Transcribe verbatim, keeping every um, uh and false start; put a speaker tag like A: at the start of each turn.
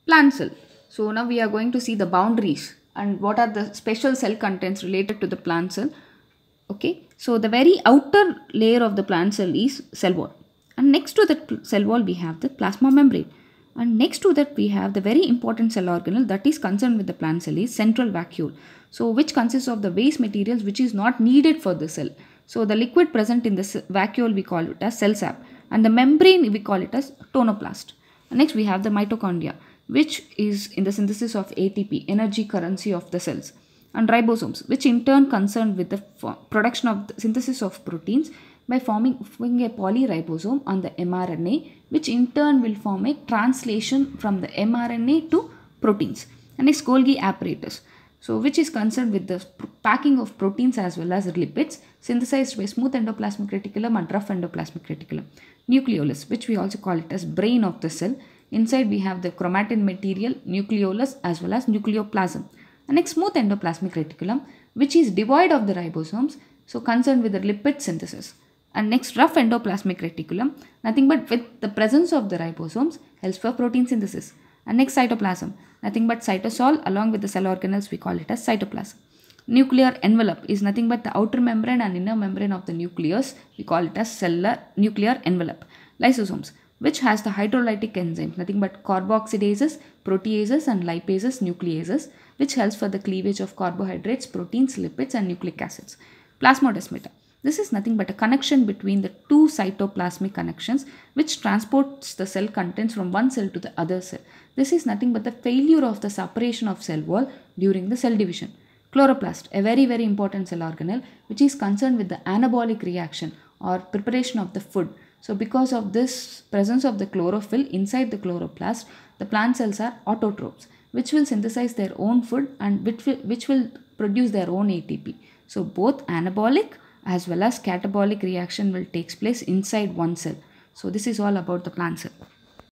A: Plant cell. So now we are going to see the boundaries and what are the special cell contents related to the plant cell. Okay, so the very outer layer of the plant cell is cell wall, and next to that cell wall we have the plasma membrane, and next to that we have the very important cell organelle that is concerned with the plant cell is central vacuole. So which consists of the waste materials which is not needed for the cell. So the liquid present in the vacuole we call it as cell sap, and the membrane we call it as tonoplast. And next we have the mitochondria, which is in the synthesis of A T P, energy currency of the cells, and ribosomes, which in turn concerned with the production of the synthesis of proteins by forming, forming a polyribosome on the mRNA, which in turn will form a translation from the mRNA to proteins. And next Golgi apparatus, so which is concerned with the packing of proteins as well as lipids synthesized by smooth endoplasmic reticulum and rough endoplasmic reticulum. Nucleolus, which we also call it as brain of the cell. Inside we have the chromatin material, nucleolus as well as nucleoplasm. And next smooth endoplasmic reticulum, which is devoid of the ribosomes, so concerned with the lipid synthesis. And next rough endoplasmic reticulum, nothing but with the presence of the ribosomes helps for protein synthesis. And next cytoplasm, nothing but cytosol along with the cell organelles, we call it as cytoplasm. Nuclear envelope is nothing but the outer membrane and inner membrane of the nucleus, we call it as cellular nuclear envelope. Lysosomes, which has the hydrolytic enzymes, nothing but carboxylases, proteases and lipases, nucleases, which helps for the cleavage of carbohydrates, proteins, lipids and nucleic acids. Plasmodesmata. This is nothing but a connection between the two cytoplasmic connections which transports the cell contents from one cell to the other cell. This is nothing but the failure of the separation of cell wall during the cell division. Chloroplast, a very very important cell organelle which is concerned with the anabolic reaction or preparation of the food. So because of this presence of the chlorophyll inside the chloroplast, the plant cells are autotrophs, which will synthesize their own food and which will, which will produce their own A T P. So both anabolic as well as catabolic reaction will take place inside one cell. So this is all about the plant cell.